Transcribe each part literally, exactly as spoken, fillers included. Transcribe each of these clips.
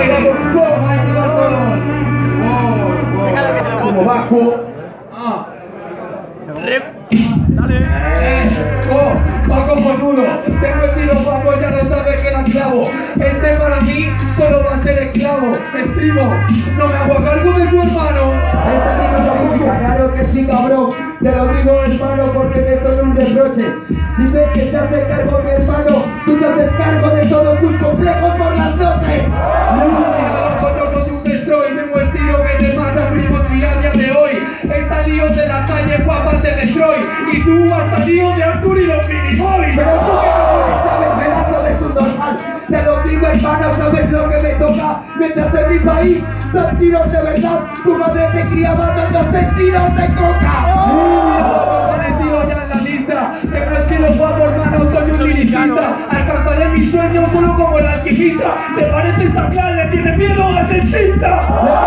Como Vasco. Ah. Dale. Eh, oh, Paco Monudo, tengo estilo Paco, ya no sabes que la clavo. Este para mí solo va a ser esclavo. Estrimo, no me hago cargo de tu hermano. Esa rima política, claro que sí, cabrón. Te lo digo, hermano, porque me torna un reproche. Dices que se hace cargo mi hermano, tú te haces cargo de todos tus complejos por las noches. Yo soy un destroy, tengo estilo que te mata, primo, si a día de hoy he salido de la calle guapas de Detroit y tú has salido de Artur y los Miniboys. Pero tú que no sabes, pedazo de su dorsal. Te lo digo, hermano, sabes lo que me toca. Mientras en mi país dan tiros de verdad, tu madre te criaba dándote tiros de coca. Con estilo ya en la lista, tengo estilo guapo, hermano, soy un liricista. Alcanzaré mis sueños solo como el alquimista. ¿Te parece sacrar? ¿Le tienes miedo al dentista?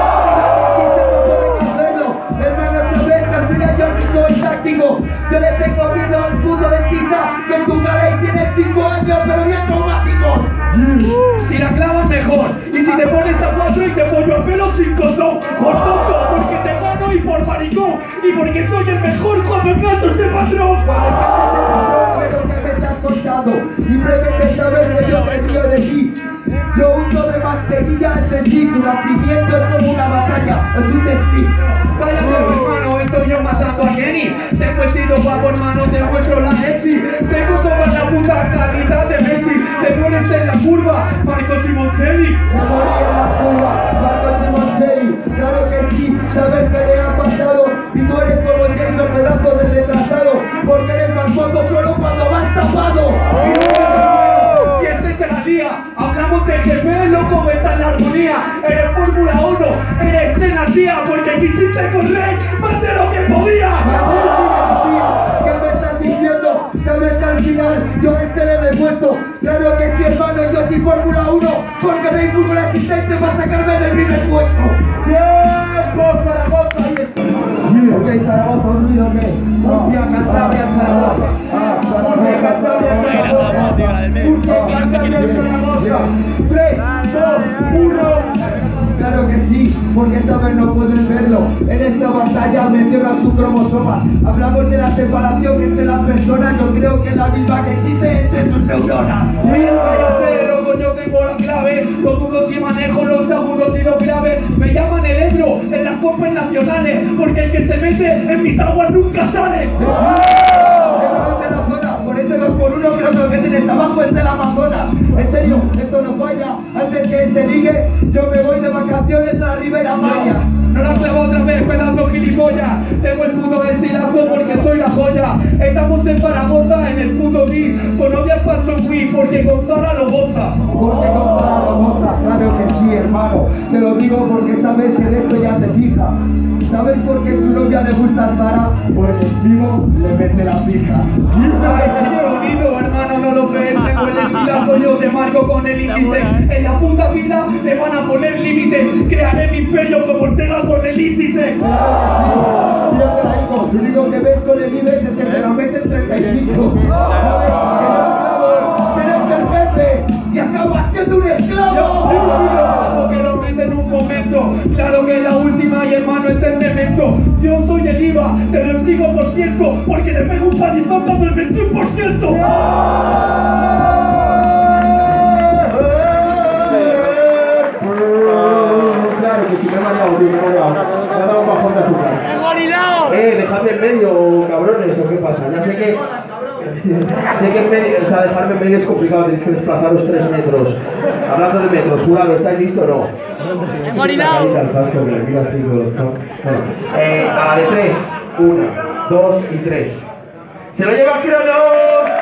Soy táctico, yo le tengo miedo al puto dentista. Ve en tu cara y tienes cinco años, pero bien traumáticos. Si la clavas mejor, y si te pones a cuatro y te pollo a pelo sin condón. Por tonto, porque te gano y por maricón. Y porque soy el mejor cuando engancho este patrón. Cuando engancho este patrón, pero ¿qué me estás contando? Simplemente sabes que yo me río de ti. Yo hundo de mantequilla en sí. Tu nacimiento es como una batalla, es un destino. Cállate, hermano, estoy yo matando a Kenny. Tengo estilo guapo, hermano, te muestro la Etsy. Tengo toda la puta calidad de Messi. Te mueres en la curva, Marco Simoncelli. Me morí en la curva, Marco Simoncelli. Claro que sí, sabes que le ha pasado. Y tú eres como Jason, pedazo de retrasado. Porque eres más guapo solo cuando vas tapado. Y este te la lía. Hablamos de G P, loco, vete en la armonía. Eres Fórmula uno, eres senatía. Porque quisiste correr más de lo que podía. Más de lo que podía. ¿Qué me estás diciendo? Sabes que al final yo este le demuestro. Claro que sí, hermano, yo soy Fórmula uno. Porque no hay fútbol existente para sacarme del primer puesto. ¡Tiempo, Zaragoza! Ahí está. Ok, Zaragoza, ¿un ruido o qué? Murcia, Cantabria, Zaragoza. Ah, Zaragoza, Zaragoza. tres, dos, uno. Claro que sí, porque saben, no pueden verlo. En esta batalla mencionan sus cromosomas. Hablamos de la separación entre las personas. Yo creo que es la misma que existe entre sus neuronas. Sí, cállate, loco, yo tengo la clave. Los dudos y manejo los agudos y los graves. Me llaman el Ebro en las copas nacionales. Porque el que se mete en mis aguas nunca sale. Eso no es de la zona. Por ese dos por uno creo que lo que tienes abajo es del Amazonas. En serio, esto no falla. Antes que este ligue, yo me voy de vacaciones a la Ribera Maya. No la clavo otra vez, pedazo gilipollas. Tengo el puto estilazo porque soy la joya. Estamos en Zaragoza, en el puto beat. Con novias paso Wii, porque con Zara lo goza. Porque con Zara lo goza, claro que sí, hermano. Te lo digo porque sabes que de esto ya te fija. ¿Sabes por qué su novia le gusta Zara? Porque es vivo, le mete la pija. Ay, sí, bonito, hermano, no lo ves. Tengo el estilazo, yo te marco con el índice. En la puta vida me van a poner límites. Crearé mi imperio como Ortega con el índice. Claro que sí, sí, yo te la digo. Lo único que ves con el IBEX es que te lo meten treinta y cinco. ¿Sabes? Que no lo clavo, pero es el jefe y acaba siendo un esclavo. Que lo meten en un momento. Claro que es la última y hermano es el memento. Yo soy el I V A, te lo explico por cierto, porque le pego un palizón dando el veintiuno por ciento. Claro que sí, me he mareado, tío, me he mareado. Me ha dado un bajón de azúcar. ¡El gorilao! Eh, dejadme en medio, cabrones, ¿o qué pasa? Ya sé que... sé que en medio, o sea, dejarme en medio es complicado, tenéis que desplazaros tres metros. Hablando de metros, jurado, ¿estáis listos o no? ¡El gorilao! Bueno, eh, a la de tres, una, dos y tres. ¡Se lo lleva Cronos!